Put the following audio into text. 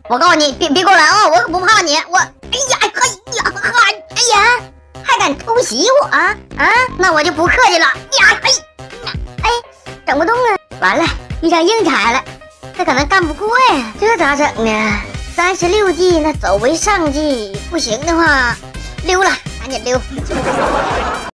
我告诉你，别过来啊！我可不怕你，我，哎呀，嘿呀，嗨，哎呀，还敢偷袭我啊？那我就不客气了呀！嘿，哎，整不动啊！完了，遇上硬茬了，他可能干不过呀，这咋整呢？36计那走为上计，不行的话，溜了，赶紧溜。